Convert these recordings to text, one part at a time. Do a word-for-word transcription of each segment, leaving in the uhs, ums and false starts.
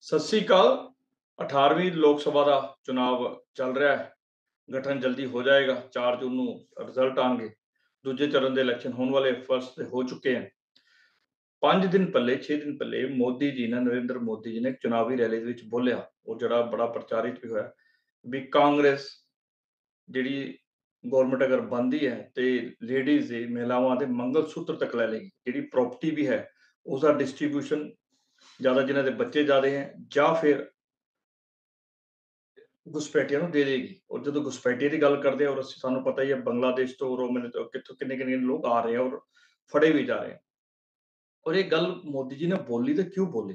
ਸਤਿ ਸ੍ਰੀ ਅਕਾਲ। ਅਠਾਰਵੀਂ ਲੋਕ ਸਭਾ ਦਾ ਚੁਣਾਵ ਚੱਲ ਰਿਹਾ ਹੈ। ਗਠਨ ਜਲਦੀ ਹੋ ਜਾਏਗਾ। ਚਾਰ ਜੂਨ ਨੂੰ ਰਿਜ਼ਲਟ ਆਉਣਗੇ। ਦੂਜੇ ਚਰਨ ਦੇ ਇਲੈਕਸ਼ਨ ਹੋਣ ਵਾਲੇ, ਫਸਟ ਹੋ ਚੁੱਕੇ ਹਨ। ਪੰਜ ਦਿਨ ਪਹਿਲੇ ਛੇ ਦਿਨ ਪਹਿਲੇ ਮੋਦੀ ਜੀ ਨੇ ਨਰਿੰਦਰ ਮੋਦੀ ਜੀ ਨੇ ਇੱਕ ਚੁਣਾਵੀ ਰੈਲੀ ਦੇ ਵਿੱਚ ਬੋਲਿਆ, ਉਹ ਜਿਹੜਾ ਬੜਾ ਪ੍ਰਚਾਰਿਤ ਵੀ ਹੋਇਆ ਵੀ ਕਾਂਗਰਸ ਜਿਹੜੀ ਗਵਰਨਮੈਂਟ ਅਗਰ ਬਣਦੀ ਹੈ ਤੇ ਲੇਡੀਜ਼ ਦੇ ਮਹਿਲਾਵਾਂ ਦੇ ਮੰਗਲ ਸੂਤਰ ਤੱਕ ਲੈ ਲੇਗੀ। ਜਿਹੜੀ ਪ੍ਰਾਪਰਟੀ ਵੀ ਹੈ ਉਸਦਾ ਡਿਸਟ੍ਰੀਬਿਊਸ਼ਨ ਜ਼ਿਆਦਾ, ਜਿਨ੍ਹਾਂ ਦੇ ਬੱਚੇ ਜ਼ਿਆਦਾ ਹੈ ਜਾਂ ਫਿਰ घुसपैठिया ਨੂੰ ਦੇ ਦੇਗੀ। ਔਰ ਜਦੋਂ घुसपैठिया ਦੀ ਗੱਲ ਕਰਦੇ ਆ, ਔਰ ਅਸੀਂ ਸਾਨੂੰ ਪਤਾ ਹੀ ਹੈ ਬੰਗਲਾदेश ਤੋਂ ਰੋਮਨ ਤੋਂ ਕਿੱਥੋਂ ਕਿੰਨੇ ਕਿੰਨੇ ਲੋਕ ਆ ਰਹੇ ਆ ਔਰ ਫੜੇ ਵੀ ਜਾ ਰਹੇ ਆ। ਔਰ ਇਹ ਗੱਲ ਮੋਦੀ ਜੀ ਨੇ ਬੋਲੀ ਤਾਂ ਕਿਉਂ ਬੋਲੀ?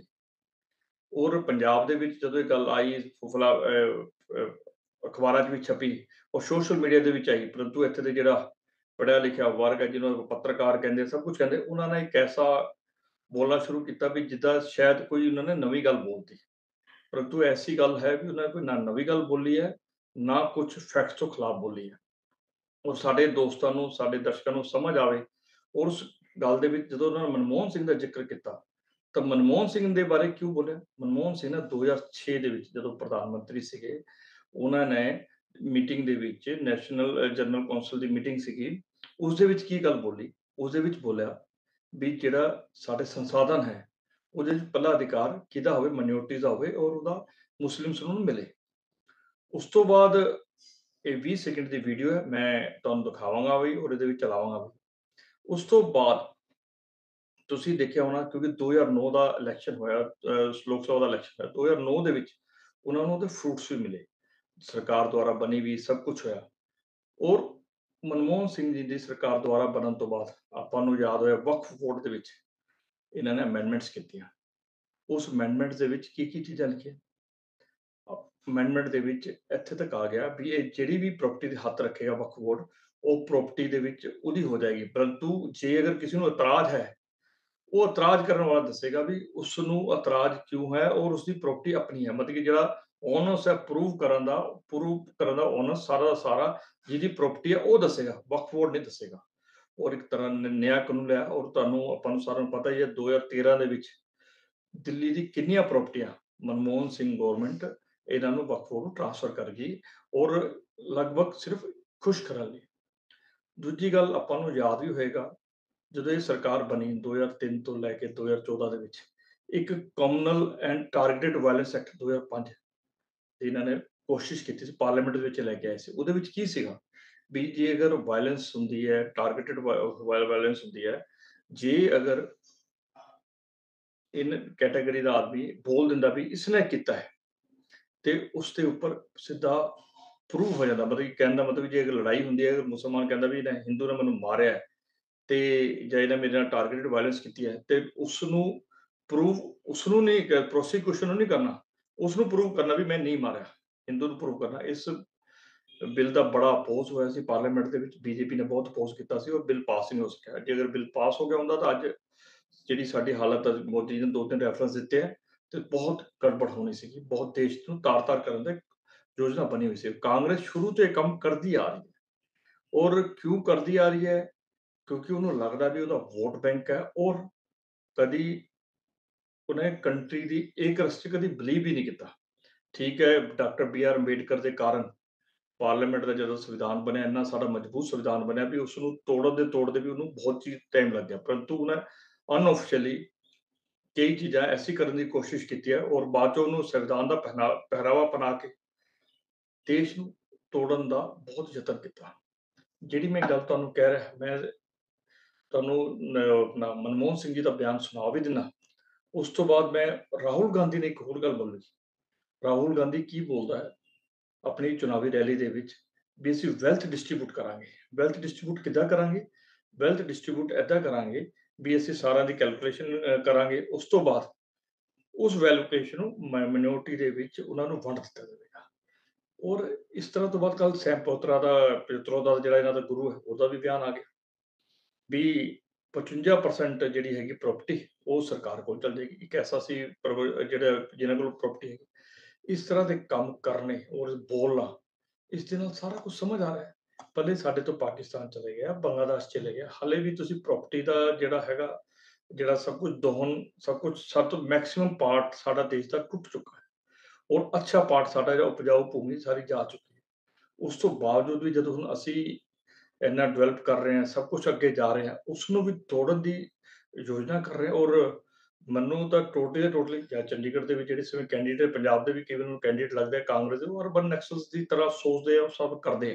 ਔਰ ਪੰਜਾਬ ਦੇ ਵਿੱਚ ਜਦੋਂ ਇਹ ਗੱਲ ਆਈ ਫੁਫਲਾ ਅਖਬਾਰਾਂ 'ਚ ਵੀ ਛਪੀ ਔਰ ਸੋਸ਼ਲ ਮੀਡੀਆ ਦੇ ਵਿੱਚ ਆਈ, ਪਰੰਤੂ ਇੱਥੇ ਦੇ ਜਿਹੜਾ ਪੜ੍ਹਿਆ ਲਿਖਿਆ ਵਰਗ ਹੈ, ਜਿਹਨੂੰ ਪੱਤਰਕਾਰ ਕਹਿੰਦੇ, ਸਭ ਕੁਝ ਕਹਿੰਦੇ, ਉਹਨਾਂ ਨੇ ਇੱਕ ਐਸਾ ਬੋਲਣਾ ਸ਼ੁਰੂ ਕੀਤਾ ਵੀ ਜਿੱਦਾਂ ਸ਼ਾਇਦ ਕੋਈ ਉਹਨਾਂ ਨੇ ਨਵੀਂ ਗੱਲ ਬੋਲਤੀ। परंतु ऐसी गल है भी उन्होंने कोई ना नवी गल बोली है, ना कुछ फैक्ट्स ਤੋਂ खिलाफ बोली है। और ਸਾਡੇ ਦੋਸਤਾਂ ਨੂੰ, ਸਾਡੇ ਦਰਸ਼ਕਾਂ ਨੂੰ ਸਮਝ ਆਵੇ। ਔਰ ਉਸ ਗੱਲ ਦੇ ਵਿੱਚ ਜਦੋਂ ਉਹਨਾਂ ਨੇ ਮਨਮੋਹਨ ਸਿੰਘ ਦਾ ਜ਼ਿਕਰ ਕੀਤਾ, ਤਾਂ ਮਨਮੋਹਨ ਸਿੰਘ ਦੇ ਬਾਰੇ ਕਿਉਂ ਬੋਲਿਆ? ਮਨਮੋਹਨ ਸਿੰਘ ਨਾ ਦੋ ਹਜ਼ਾਰ ਛੇ ਦੇ ਵਿੱਚ ਜਦੋਂ ਪ੍ਰਧਾਨ ਮੰਤਰੀ ਸੀਗੇ, ਉਹਨਾਂ ਨੇ ਮੀਟਿੰਗ ਦੇ ਵਿੱਚ ਨੈਸ਼ਨਲ ਜਨਰਲ ਕੌਂਸਲ ਦੀ ਮੀਟਿੰਗ ਸੀਗੀ, ਉਸ ਦੇ ਵਿੱਚ ਕੀ ਗੱਲ ਬੋਲੀ? ਉਸ ਦੇ ਵਿੱਚ ਬੋਲਿਆ ਵੀ ਜਿਹੜਾ ਸਾਡੇ ਸੰਸਾਧਨ ਹੈ ਉਹਦੇ ਵਿੱਚ ਪਹਿਲਾ ਅਧਿਕਾਰ ਕਿਹਦਾ ਹੋਵੇ? ਮਾਈਨੋਰਟੀਜ਼ ਦਾ ਹੋਵੇ ਔਰ ਉਹਦਾ ਮੁਸਲਿਮਸ ਨੂੰ ਮਿਲੇ। ਉਸ ਤੋਂ ਬਾਅਦ ਇਹ ਵੀਹ ਸੈਕਿੰਡ ਦੀ ਵੀਡੀਓ ਹੈ, ਮੈਂ ਤੁਹਾਨੂੰ ਦਿਖਾਵਾਂਗਾ ਵੀ ਔਰ ਇਹਦੇ ਵਿੱਚ ਚਲਾਵਾਂਗਾ ਵੀ। ਉਸ ਤੋਂ ਬਾਅਦ ਤੁਸੀਂ ਦੇਖਿਆ ਹੋਣਾ, ਕਿਉਂਕਿ ਦੋ ਹਜ਼ਾਰ ਨੌ ਦਾ ਇਲੈਕਸ਼ਨ ਹੋਇਆ, ਲੋਕ ਸਭਾ ਦਾ ਇਲੈਕਸ਼ਨ ਹੋਇਆ, ਦੋ ਹਜ਼ਾਰ ਨੌ ਦੇ ਵਿੱਚ ਉਹਨਾਂ ਨੂੰ ਉਹਦੇ ਫਰੂਟਸ ਵੀ ਮਿਲੇ। ਸਰਕਾਰ ਦੁਆਰਾ ਬਣੀ ਵੀ ਸਭ ਕੁਝ ਹੋਇਆ। ਔਰ ਮਨਮੋਹਨ ਸਿੰਘ ਜੀ ਦੀ ਸਰਕਾਰ ਦੁਆਰਾ ਬਣਨ ਤੋਂ ਬਾਅਦ ਆਪਾਂ ਨੂੰ ਯਾਦ ਹੋਇਆ ਵਕਫ ਬੋਰਡ ਦੇ ਵਿੱਚ ਇਹਨਾਂ ਨੇ ਅਮੈਂਡਮੈਂਟਸ ਕੀਤੀਆਂ। ਉਸ ਅਮੈਂਡਮੈਂਟ ਦੇ ਵਿੱਚ ਕੀ ਕੀ ਚੀਜ਼ਾਂ ਲਿਖੀਆਂ? ਅਮੈਂਡਮੈਂਟ ਦੇ ਵਿੱਚ ਇੱਥੇ ਤੱਕ ਆ ਗਿਆ ਵੀ ਇਹ ਜਿਹੜੀ ਵੀ ਪ੍ਰਾਪਰਟੀ ਦੇ ਹੱਥ ਰੱਖੇਗਾ ਵਕਫ ਬੋਰਡ, ਉਹ ਪ੍ਰਾਪਰਟੀ ਦੇ ਵਿੱਚ ਉਹਦੀ ਹੋ ਜਾਏਗੀ। ਪਰੰਤੂ ਜੇ ਅਗਰ ਕਿਸੇ ਨੂੰ ਇਤਰਾਜ਼ ਹੈ, ਉਹ ਇਤਰਾਜ਼ ਕਰਨ ਵਾਲਾ ਦੱਸੇਗਾ ਵੀ ਉਸ ਨੂੰ ਇਤਰਾਜ਼ ਕਿਉਂ ਹੈ ਔਰ ਉਸਦੀ ਪ੍ਰਾਪਰਟੀ ਆਪਣੀ ਹੈ। ਮਤਲਬ ਕਿ ਜਿਹੜਾ ਓਨਰਸ ਹੈ ਪ੍ਰੂਵ ਕਰਨ ਦਾ ਪ੍ਰੂਵ ਕਰਨ ਦਾ ਓਨਰਸ ਸਾਰਾ ਦਾ ਸਾਰਾ ਜਿਹਦੀ ਪ੍ਰਾਪਰਟੀ ਹੈ ਉਹ ਦੱਸੇਗਾ, ਵਕਫ ਬੋਰਡ ਨਹੀਂ ਦੱਸੇਗਾ। ਔਰ ਇੱਕ ਤਰ੍ਹਾਂ ਨੇ ਨਿਆਂ ਕਾਨੂੰਨ ਲਿਆ। ਔਰ ਤੁਹਾਨੂੰ ਆਪਾਂ ਨੂੰ ਸਾਰਿਆਂ ਨੂੰ ਪਤਾ ਹੀ ਹੈ ਦੋ ਹਜ਼ਾਰ ਤੇਰਾਂ ਦੇ ਵਿੱਚ ਦਿੱਲੀ ਦੀ ਕਿੰਨੀਆਂ ਪ੍ਰਾਪਰਟੀਆਂ ਮਨਮੋਹਨ ਸਿੰਘ ਗਵਰਨਮੈਂਟ ਇਹਨਾਂ ਨੂੰ ਵਕਫ ਬੋਰਡ ਨੂੰ ਟ੍ਰਾਂਸਫਰ ਕਰ ਗਈ, ਔਰ ਲਗਭਗ ਸਿਰਫ ਖੁਸ਼ ਕਰਨ ਲਈ। ਦੂਜੀ ਗੱਲ ਆਪਾਂ ਨੂੰ ਯਾਦ ਵੀ ਹੋਏਗਾ, ਜਦੋਂ ਇਹ ਸਰਕਾਰ ਬਣੀ ਦੋ ਹਜ਼ਾਰ ਤਿੰਨ ਤੋਂ ਲੈ ਕੇ ਦੋ ਹਜ਼ਾਰ ਚੌਦਾਂ ਦੇ ਵਿੱਚ ਇੱਕ communal and targeted violence act ਦੋ ਹਜ਼ਾਰ ਪੰਜ ਇਹਨਾਂ ਨੇ ਕੋਸ਼ਿਸ਼ ਕੀਤੀ ਸੀ, ਪਾਰਲੀਮੈਂਟ ਦੇ ਵਿੱਚ ਲੈ ਕੇ ਆਏ ਸੀ। ਉਹਦੇ ਵਿੱਚ ਕੀ ਸੀਗਾ ਵੀ ਜੇ ਅਗਰ ਵਾਇਲੈਂਸ ਹੁੰਦੀ ਹੈ, ਟਾਰਗੇਟਡ ਵਾਇਲੈਂਸ ਹੁੰਦੀ ਹੈ, ਜੇ ਅਗਰ ਇਨ ਕੈਟਾਗਰੀ ਦਾ ਆਦਮੀ ਬੋਲ ਦਿੰਦਾ ਵੀ ਇਸਨੇ ਕੀਤਾ ਹੈ, ਤੇ ਉਸ ਦੇ ਉੱਪਰ ਸਿੱਧਾ ਪ੍ਰੂਫ ਹੋ ਜਾਂਦਾ। ਮਤਲਬ ਕਿ ਕਹਿਣ ਦਾ ਮਤਲਬ ਜੇ ਅਗਰ ਲੜਾਈ ਹੁੰਦੀ ਹੈ, ਅਗਰ ਮੁਸਲਮਾਨ ਕਹਿੰਦਾ ਵੀ ਇਹਨੇ ਹਿੰਦੂ ਨੇ ਮੈਨੂੰ ਮਾਰਿਆ ਹੈ ਤੇ ਜਾਂ ਇਹਨੇ ਮੇਰੇ ਨਾਲ ਟਾਰਗੇਟਡ ਵਾਇਲੈਂਸ ਕੀਤੀ ਹੈ, ਤੇ ਉਸ ਨੂੰ ਪ੍ਰੂਫ ਉਸ ਨੂੰ ਨਹੀਂ ਪ੍ਰੋਸੀਕਿਊਸ਼ਨ ਨੂੰ ਨਹੀਂ ਕਰਨਾ, ਉਸ ਨੂੰ ਪ੍ਰੂਵ ਕਰਨਾ ਵੀ ਮੈਂ ਨਹੀਂ ਮਾਰਿਆ, ਹਿੰਦੂ ਨੂੰ ਪ੍ਰੂਵ ਕਰਨਾ। ਇਸ ਬਿੱਲ ਦਾ ਬੜਾ ਅਪੋਜ਼ ਹੋਇਆ ਸੀ ਪਾਰਲੀਮੈਂਟ ਦੇ ਵਿੱਚ, ਬੀਜੇਪੀ ਨੇ ਬਹੁਤ ਅਪੋਜ਼ ਕੀਤਾ ਸੀ ਔਰ ਬਿੱਲ ਪਾਸ ਨਹੀਂ ਹੋ ਸਕਿਆ। ਜੇ ਅਗਰ ਬਿੱਲ ਪਾਸ ਹੋ ਗਿਆ ਹੁੰਦਾ ਤਾਂ ਅੱਜ ਜਿਹੜੀ ਸਾਡੀ ਹਾਲਤ ਹੈ, ਮੋਦੀ ਜੀ ਨੇ ਦੋ ਤਿੰਨ ਰੈਫਰੈਂਸ ਦਿੱਤੇ ਹੈ, ਤੇ ਬਹੁਤ ਗੜਬੜ ਹੋਣੀ ਸੀਗੀ। ਬਹੁਤ ਦੇਸ਼ ਨੂੰ ਤਾਰ-ਤਾਰ ਕਰਨ ਦੀ ਯੋਜਨਾ ਬਣੀ ਹੋਈ ਸੀ। ਕਾਂਗਰਸ ਸ਼ੁਰੂ ਤੋਂ ਇਹ ਕੰਮ ਕਰਦੀ ਆ ਰਹੀ ਹੈ। ਔਰ ਕਿਉਂ ਕਰਦੀ ਆ ਰਹੀ ਹੈ? ਕਿਉਂਕਿ ਉਹਨੂੰ ਲੱਗਦਾ ਵੀ ਉਹਦਾ ਵੋਟ ਬੈਂਕ ਹੈ, ਔਰ ਕਦੀ ਉਹਨੇ ਕੰਟਰੀ ਦੀ ਏਕਰਸ 'ਚ ਕਦੀ ਬਿਲੀਵ ਹੀ ਨਹੀਂ ਕੀਤਾ। ਠੀਕ ਹੈ, ਡਾਕਟਰ ਬੀ ਆਰ ਅੰਬੇਡਕਰ ਦੇ ਕਾਰਨ ਪਾਰਲੀਮੈਂਟ ਦਾ ਜਦੋਂ ਸੰਵਿਧਾਨ ਬਣਿਆ, ਇੰਨਾ ਸਾਡਾ ਮਜ਼ਬੂਤ ਸੰਵਿਧਾਨ ਬਣਿਆ ਵੀ ਉਸ ਨੂੰ ਤੋੜਨ ਦੇ ਤੋੜਦੇ ਵੀ ਉਹਨੂੰ ਬਹੁਤ ਚੀਜ਼ ਟਾਈਮ ਲੱਗ ਗਿਆ। ਪਰੰਤੂ ਉਹਨੇ ਅਨਆਫੀਸ਼ੀਅਲੀ ਕਈ ਚੀਜ਼ਾਂ ਐਸੀ ਕਰਨ ਦੀ ਕੋਸ਼ਿਸ਼ ਕੀਤੀ ਹੈ ਔਰ ਬਾਅਦ 'ਚ ਉਹਨੂੰ ਸੰਵਿਧਾਨ ਦਾ ਪਹਿਨਾ ਪਹਿਰਾਵਾ ਬਣਾ ਕੇ ਦੇਸ਼ ਨੂੰ ਤੋੜਨ ਦਾ ਬਹੁਤ ਯਤਨ ਕੀਤਾ। ਜਿਹੜੀ ਮੈਂ ਗੱਲ ਤੁਹਾਨੂੰ ਕਹਿ ਰਿਹਾ, ਮੈਂ ਤੁਹਾਨੂੰ ਆਪਣਾ ਮਨਮੋਹਨ ਸਿੰਘ ਜੀ ਦਾ ਬਿਆਨ ਸੁਣਾ ਵੀ ਦਿੰਦਾ। ਉਸ ਤੋਂ ਬਾਅਦ ਮੈਂ ਰਾਹੁਲ ਗਾਂਧੀ ਨੇ ਇੱਕ ਹੋਰ ਗੱਲ ਬੋਲੀ। ਰਾਹੁਲ ਗਾਂਧੀ ਕੀ ਬੋਲਦਾ ਹੈ ਆਪਣੀ ਚੁਣਾਵੀ ਰੈਲੀ ਦੇ ਵਿੱਚ ਵੀ ਅਸੀਂ ਵੈਲਥ ਡਿਸਟ੍ਰੀਬਿਊਟ ਕਰਾਂਗੇ। ਵੈਲਥ ਡਿਸਟ੍ਰੀਬਿਊਟ ਕਿੱਦਾਂ ਕਰਾਂਗੇ? ਵੈਲਥ ਡਿਸਟ੍ਰੀਬਿਊਟ ਇੱਦਾਂ ਕਰਾਂਗੇ ਵੀ ਅਸੀਂ ਸਾਰਿਆਂ ਦੀ ਕੈਲਕੂਲੇਸ਼ਨ ਕਰਾਂਗੇ। ਉਸ ਤੋਂ ਬਾਅਦ ਉਸ ਵੈਲੂਏਸ਼ਨ ਨੂੰ ਮਾਈਨੋਰਟੀ ਦੇ ਵਿੱਚ ਉਹਨਾਂ ਨੂੰ ਵੰਡ ਦਿੱਤਾ ਜਾਵੇਗਾ। ਔਰ ਇਸ ਤਰ੍ਹਾਂ ਤੋਂ ਬਾਅਦ ਕੱਲ ਸੈਮ ਪੋਤਰਾ ਦਾ ਪਿਤਰੋ ਦਾ ਜਿਹੜਾ ਇਹਨਾਂ ਦਾ ਗੁਰੂ ਹੈ, ਉਹਦਾ ਵੀ ਬਿਆਨ ਆ ਗਿਆ ਵੀ ਪਚਵੰਜਾ ਪਰਸੈਂਟ ਜਿਹੜੀ ਹੈਗੀ ਪ੍ਰਾਪਰਟੀ ਉਹ ਸਰਕਾਰ ਕੋਲ ਚੱਲ ਜਾਏਗੀ। ਇੱਕ ਐਸਾ ਸੀ ਜਿਹੜਾ ਜਿਹਨਾਂ ਕੋਲ ਪ੍ਰਾਪਰਟੀ ਹੈਗੀ। ਇਸ ਤਰ੍ਹਾਂ ਦੇ ਕੰਮ ਕਰਨੇ ਔਰ ਬੋਲਣਾ, ਇਸ ਦੇ ਨਾਲ ਸਾਰਾ ਕੁਝ ਸਮਝ ਆ ਰਿਹਾ ਹੈ। ਪਹਿਲੇ ਸਾਡੇ ਤੋਂ ਪਾਕਿਸਤਾਨ ਚਲੇ ਗਿਆ, ਬੰਗਲਾदेश ਚਲੇ ਗਿਆ, ਹਾਲੇ ਵੀ ਤੁਸੀਂ ਪ੍ਰਾਪਰਟੀ ਦਾ ਜਿਹੜਾ ਹੈਗਾ ਜਿਹੜਾ ਸਭ ਕੁਝ ਦੋਹਨ ਸਭ ਕੁਝ ਸਭ ਤੋਂ ਮੈਕਸਿਮਮ ਪਾਰਟ ਸਾਡਾ ਦੇਸ਼ ਦਾ ਟੁੱਟ ਚੁੱਕਾ ਹੈ ਔਰ ਅੱਛਾ ਪਾਰਟ ਸਾਡਾ ਜਿਹੜਾ ਉਪਜਾਊ ਭੂਮੀ ਸਾਰੀ ਜਾ ਚੁੱਕੀ ਹੈ। ਉਸ ਤੋਂ ਬਾਵਜੂਦ ਵੀ ਜਦੋਂ ਹੁਣ ਅਸੀਂ ਇੰਨਾ ਡਿਵੈਲਪ ਕਰ ਰਹੇ ਹਾਂ, ਸਭ ਕੁਝ ਅੱਗੇ ਜਾ ਰਹੇ ਹਾਂ, ਉਸ ਨੂੰ ਵੀ ਤੋੜਨ ਦੀ ਯੋਜਨਾ ਕਰ ਰਹੇ ਹਾਂ। ਔਰ ਮੈਨੂੰ ਤਾਂ ਟੋਟਲੀ ਟੋਟਲੀ ਜਾਂ ਚੰਡੀਗੜ੍ਹ ਦੇ ਵਿੱਚ ਜਿਹੜੇ ਸਮੇਂ ਕੈਂਡੀਡੇਟ ਪੰਜਾਬ ਦੇ ਵੀ ਕਈ ਵਾਰ ਕੈਂਡੀਡੇਟ ਲੱਗਦੇ ਆ ਕਾਂਗਰਸ ਦੇ, ਉਹ ਅਰਬਨ ਨੈਕਸਲਸ ਦੀ ਤਰ੍ਹਾਂ ਸੋਚਦੇ ਆ, ਉਹ ਸਭ ਕਰਦੇ ਆ।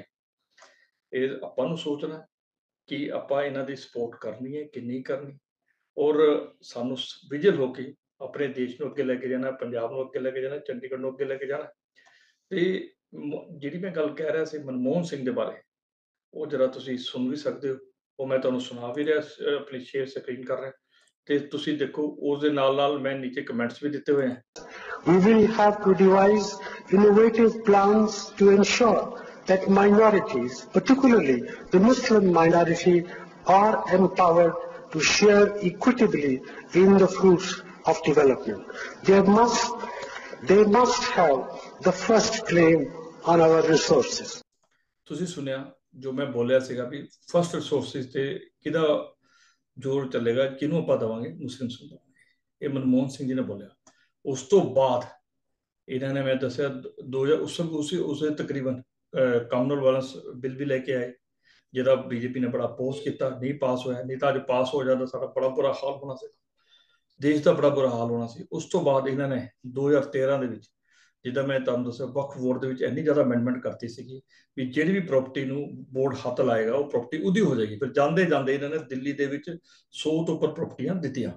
ਇਹ ਆਪਾਂ ਨੂੰ ਸੋਚਣਾ ਕਿ ਆਪਾਂ ਇਹਨਾਂ ਦੀ ਸਪੋਰਟ ਕਰਨੀ ਹੈ ਕਿ ਨਹੀਂ ਕਰਨੀ, ਔਰ ਸਾਨੂੰ ਵਿਜਲ ਹੋ ਕੇ ਆਪਣੇ ਦੇਸ਼ ਨੂੰ ਅੱਗੇ ਲੈ ਕੇ ਜਾਣਾ, ਪੰਜਾਬ ਨੂੰ ਅੱਗੇ ਲੈ ਕੇ ਜਾਣਾ, ਚੰਡੀਗੜ੍ਹ ਨੂੰ ਅੱਗੇ ਲੈ ਕੇ ਜਾਣਾ। ਤੇ ਜਿਹੜੀ ਮੈਂ ਗੱਲ ਕਹਿ ਰਿਹਾ ਸੀ ਮਨਮੋਹਨ ਸਿੰਘ ਦੇ ਬਾਰੇ, ਉਹ ਜਰਾ ਤੁਸੀਂ ਸੁਣ ਵੀ ਸਕਦੇ ਹੋ, ਉਹ ਮੈਂ ਤੁਹਾਨੂੰ ਸੁਣਾ ਵੀ ਰਿਹਾ, ਆਪਣੀ ਸ਼ੇਅਰ ਸਕਰੀਨ ਕਰ ਰਿਹਾ ਤੇ ਤੁਸੀਂ ਦੇਖੋ। ਉਸ ਦੇ ਨਾਲ ਨਾਲ ਮੈਂ ਨੀਚੇ ਕਮੈਂਟਸ ਵੀ ਦਿੱਤੇ ਹੋਏ ਹੈ। We will have to devise innovative plans to ensure that minorities, particularly the Muslim minority, are empowered to share equitably in the fruits of development. They must, they must have the first claim on our resources. ਤੁਸੀਂ ਸੁਣਿਆ ਜੋ ਮੈਂ ਬੋਲਿਆ ਸੀਗਾ ਵੀ first resources ਤੇ ਕਿਹਦਾ ਜ਼ੋਰ ਚੱਲੇਗਾ, ਕਿਹਨੂੰ ਆਪਾਂ ਦੇਵਾਂਗੇ, ਮੁਸਲਿਮ ਨੂੰ ਦੇਵਾਂਗੇ। ਇਹ ਮਨਮੋਹਨ ਸਿੰਘ ਜੀ ਨੇ ਬੋਲਿਆ। ਉਸ ਤੋਂ ਬਾਅਦ ਇਹਨਾਂ ਨੇ, ਮੈਂ ਦੱਸਿਆ ਦੋ ਹਜ਼ਾਰ ਉਸ ਉਸੇ ਉਸੇ ਤਕਰੀਬਨ ਕਾਮਨ ਵਾਇਲੈਂਸ ਬਿੱਲ ਵੀ ਲੈ ਕੇ ਆਏ, ਜਿਹਦਾ ਬੀਜੇਪੀ ਨੇ ਬੜਾ ਅਪੋਜ਼ ਕੀਤਾ, ਨਹੀਂ ਪਾਸ ਹੋਇਆ। ਨਹੀਂ ਤਾਂ ਅੱਜ ਪਾਸ ਹੋ ਜਾਂਦਾ ਸਾਡਾ ਬੜਾ ਬੁਰਾ ਹਾਲ ਹੋਣਾ ਸੀ, ਦੇਸ਼ ਦਾ ਬੜਾ ਬੁਰਾ ਹਾਲ ਹੋਣਾ ਸੀ। ਉਸ ਤੋਂ ਬਾਅਦ ਇਹਨਾਂ ਨੇ ਦੋ ਹਜ਼ਾਰ ਤੇਰਾਂ ਦੇ ਵਿੱਚ, ਜਿੱਦਾਂ ਮੈਂ ਤੁਹਾਨੂੰ ਦੱਸਿਆ, ਵਕਫ ਬੋਰਡ ਦੇ ਵਿੱਚ ਇੰਨੀ ਜ਼ਿਆਦਾ ਅਮੈਂਡਮੈਂਟ ਕਰਤੀ ਸੀਗੀ ਵੀ ਜਿਹੜੀ ਵੀ ਪ੍ਰਾਪਰਟੀ ਨੂੰ ਬੋਰਡ ਹੱਥ ਲਾਏਗਾ ਉਹ ਪ੍ਰਾਪਰਟੀ ਉਹਦੀ ਹੋ ਜਾਏਗੀ। ਫਿਰ ਜਾਂਦੇ ਜਾਂਦੇ ਇਹਨਾਂ ਨੇ ਦਿੱਲੀ ਦੇ ਵਿੱਚ ਸੌ ਤੋਂ ਉੱਪਰ ਪ੍ਰਾਪਰਟੀਆਂ ਦਿੱਤੀਆਂ।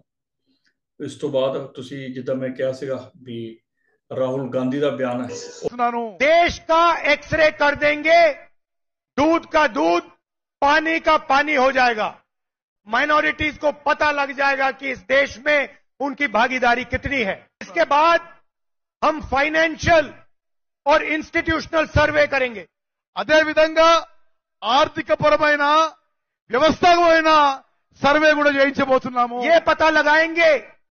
ਇਸ ਤੋਂ ਬਾਅਦ ਤੁਸੀਂ ਜਿੱਦਾਂ ਮੈਂ ਕਿਹਾ ਸੀਗਾ ਵੀ ਰਾਹੁਲ गांधी का बयान है, देश का एक्सरे कर देंगे, दूध का दूध पानी का पानी हो जाएगा। माइनॉरिटीज को पता लग जाएगा कि इस देश में उनकी भागीदारी कितनी है। इसके बाद हम फाइनेंशियल और इंस्टीट्यूशनल सर्वे करेंगे। అదే విధంగా ఆర్థికపరమైన వ్యవస్థాపకమైన సర్వే కూడా చేయించబోతున్నాము। ये पता लगाएंगे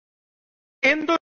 हिंदू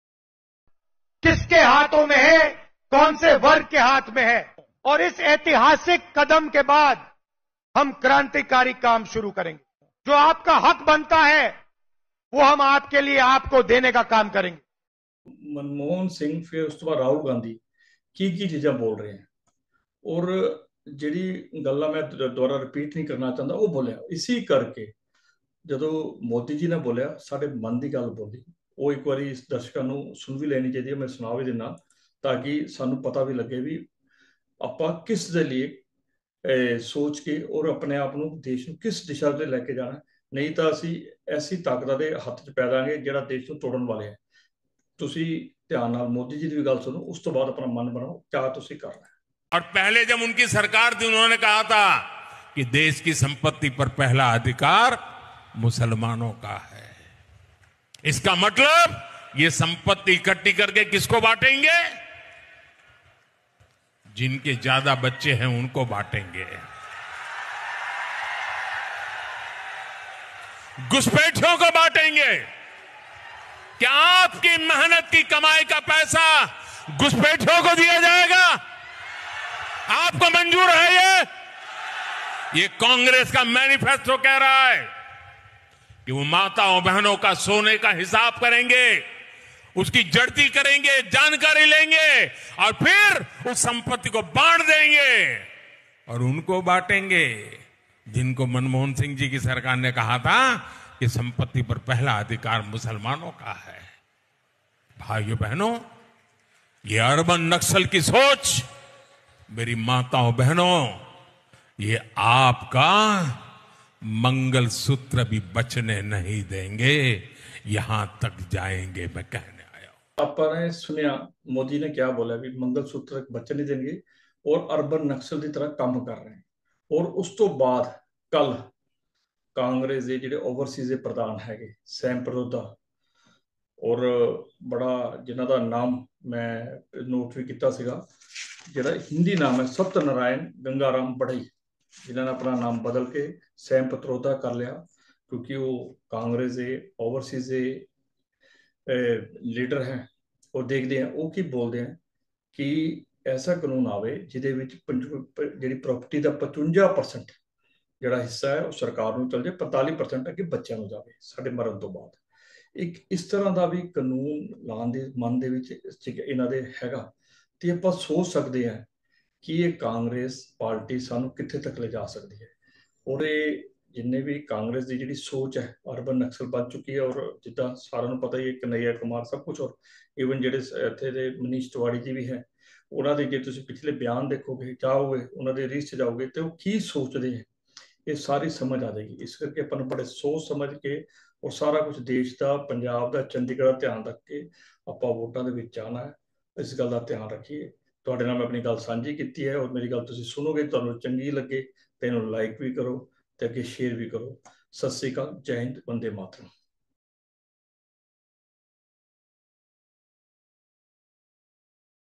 किसके हाथों में है, कौन से वर्ग के हाथ में है। और इस ऐतिहासिक कदम के बाद हम क्रांतिकारी काम शुरू करेंगे। जो आपका हक बनता है वो हम आपके लिए आपको देने का काम करेंगे। मनमोहन सिंह फिर उस तो बाद राहुल गांधी की की चीज़ें बोल रहे हैं, और ਜਿਹੜੀ ਗੱਲਾਂ ਮੈਂ ਦੁਬਾਰਾ ਰਿਪੀਟ ਨਹੀਂ ਕਰਨਾ ਚਾਹੁੰਦਾ ਉਹ ਬੋਲਿਆ। ਇसी ਕਰਕੇ ਜਦੋਂ ਮੋਦੀ ਜੀ ਨੇ ਬੋਲਿਆ, ਸਾਡੇ ਮਨ ਦੀ ਗੱਲ ਬੋਲੀ, ਉਹ ਇੱਕ ਵਾਰੀ ਇਸ ਦਰਸ਼ਕਾਂ ਨੂੰ ਸੁਣ ਵੀ ਲੈਣੀ ਚਾਹੀਦੀ ਹੈ। ਮੈਂ ਸੁਣਾ ਵੀ ਦਿੰਦਾ ਤਾਂ ਕਿ ਸਾਨੂੰ ਪਤਾ ਵੀ ਲੱਗੇ ਵੀ ਆਪਾਂ ਕਿਸ ਦੇ ਲਈ ਸੋਚ ਕੇ ਔਰ ਆਪਣੇ ਆਪ ਨੂੰ ਦੇਸ਼ ਨੂੰ ਕਿਸ ਦਿਸ਼ਾ ਤੇ ਲੈ ਕੇ ਜਾਣਾ। ਨਹੀਂ ਤਾਂ ਅਸੀਂ ਐਸੀ ਤਾਕਤਾਂ ਦੇ ਹੱਥ 'ਚ ਪੈ ਦਾਂਗੇ ਜਿਹੜਾ ਦੇਸ਼ ਨੂੰ ਤੋੜਨ ਵਾਲੇ ਹੈ। ਤੁਸੀਂ ਧਿਆਨ ਨਾਲ ਮੋਦੀ ਜੀ ਦੀ ਵੀ ਗੱਲ ਸੁਣੋ, ਉਸ ਤੋਂ ਬਾਅਦ ਆਪਣਾ ਮਨ ਬਣਾਓ ਕਿਆ ਤੁਸੀਂ ਕਰਨਾ है। और पहले जब उनकी सरकार थी उन्होंने कहा था कि देश की संपत्ति पर पहला अधिकार मुसलमानों का है। इसका मतलब ये संपत्ति इकट्ठी करके किसको बांटेंगे? जिनके ज्यादा बच्चे हैं उनको बांटेंगे। घुसपैठियों को बांटेंगे। क्या आपकी मेहनत की कमाई का पैसा घुसपैठियों को दिया जाएगा? आपको मंजूर है ये? ये कांग्रेस का मैनिफेस्टो कह रहा है कि वो माताओं बहनों का सोने का हिसाब करेंगे, उसकी जड़ती करेंगे, जानकारी लेंगे और फिर उस संपत्ति को बांट देंगे। और उनको बांटेंगे जिनको मनमोहन सिंह जी की सरकार ने कहा था कि संपत्ति पर पहला अधिकार मुसलमानों का है। भाइयों बहनों, ये अर्बन नक्सल की सोच, मेरी माताओं बहनों, ये आपका मंगलसूत्र भी बचने नहीं देंगे, यहां तक जाएंगे। मैं कहने आया हूं। आपने सुनिया मोदी ने क्या बोला भी मंगलसूत्र बचने नहीं देंगे और अर्बन नक्सल की तरह काम कर रहे हैं। और उस तो बाद कल कांग्रेस के जिहड़े ओवरसीज के प्रधान है सैम पटोदा, और बड़ा जिन्हां दा नाम मैं नोट भी किया सीगा, जिहड़ा हिंदी नाम है सत्यनारायण गंगाराम बढ़ई, जिन्होंने अपना नाम बदल के सैम पटोदा कर लिया, क्योंकि वो कांग्रेस के ओवरसीज लीडर हैं। और देखते हैं वो की बोलते हैं कि ऐसा कानून आवे जिहदे विच जिहड़ी प्रॉपर्टी का पचवंजा परसेंट ਜਿਹੜਾ ਹਿੱਸਾ ਹੈ ਉਹ ਸਰਕਾਰ ਨੂੰ ਚਲ ਜਾਏ, ਪੰਤਾਲੀ ਪਰਸੈਂਟ ਅੱਗੇ ਬੱਚਿਆਂ ਨੂੰ ਜਾਵੇ ਸਾਡੇ ਮਰਨ ਤੋਂ ਬਾਅਦ। ਇੱਕ ਇਸ ਤਰ੍ਹਾਂ ਦਾ ਵੀ ਕਾਨੂੰਨ ਲਾਉਣ ਦੇ ਮਨ ਦੇ ਵਿੱਚ ਇਹਨਾਂ ਦੇ ਹੈਗਾ, ਤੇ ਆਪਾਂ ਸੋਚ ਸਕਦੇ ਹਾਂ ਕਿ ਇਹ ਕਾਂਗਰਸ ਪਾਰਟੀ ਸਾਨੂੰ ਕਿੱਥੇ ਤੱਕ ਲੈ ਜਾ ਸਕਦੀ ਹੈ। ਔਰ ਇਹ ਜਿੰਨੇ ਵੀ ਕਾਂਗਰਸ ਦੀ ਜਿਹੜੀ ਸੋਚ ਹੈ ਅਰਬਨ ਨਕਸਲ ਬਣ ਚੁੱਕੀ ਹੈ, ਔਰ ਜਿੱਦਾਂ ਸਾਰਿਆਂ ਨੂੰ ਪਤਾ ਹੀ ਹੈ ਕਨਈਆ ਕੁਮਾਰ ਸਭ ਕੁਝ, ਔਰ ਈਵਨ ਜਿਹੜੇ ਇੱਥੇ ਦੇ ਮਨੀਸ਼ ਤਿਵਾੜੀ ਜੀ ਵੀ ਹੈ, ਉਹਨਾਂ ਦੇ ਜੇ ਤੁਸੀਂ ਪਿਛਲੇ ਬਿਆਨ ਦੇਖੋਗੇ, ਜਾਓਗੇ ਉਹਨਾਂ ਦੇ ਰੀਸ 'ਚ ਜਾਓਗੇ, ਤੇ ਉਹ ਕੀ ਸੋਚਦੇ ਹੈ ਇਹ ਸਾਰੀ ਸਮਝ ਆ ਜਾਏਗੀ। ਇਸ ਕਰਕੇ ਆਪਾਂ ਨੂੰ ਬੜੇ ਸੋਚ ਸਮਝ ਕੇ ਔਰ ਸਾਰਾ ਕੁਝ ਦੇਸ਼ ਦਾ, ਪੰਜਾਬ ਦਾ, ਚੰਡੀਗੜ੍ਹ ਦਾ ਧਿਆਨ ਰੱਖ ਕੇ ਆਪਾਂ ਵੋਟਾਂ ਦੇ ਵਿੱਚ ਜਾਣਾ ਹੈ। ਇਸ ਗੱਲ ਦਾ ਧਿਆਨ ਰੱਖੀਏ। ਤੁਹਾਡੇ ਨਾਲ ਮੈਂ ਆਪਣੀ ਗੱਲ ਸਾਂਝੀ ਕੀਤੀ ਹੈ, ਔਰ ਮੇਰੀ ਗੱਲ ਤੁਸੀਂ ਸੁਣੋਗੇ, ਤੁਹਾਨੂੰ ਚੰਗੀ ਲੱਗੇ ਤੇ ਇਹਨੂੰ ਲਾਈਕ ਵੀ ਕਰੋ ਤੇ ਅੱਗੇ ਸ਼ੇਅਰ ਵੀ ਕਰੋ। ਸਤਿ ਸ੍ਰੀ ਅਕਾਲ, ਜੈ ਹਿੰਦ, ਵੰਦੇ ਮਾਤਰਮ।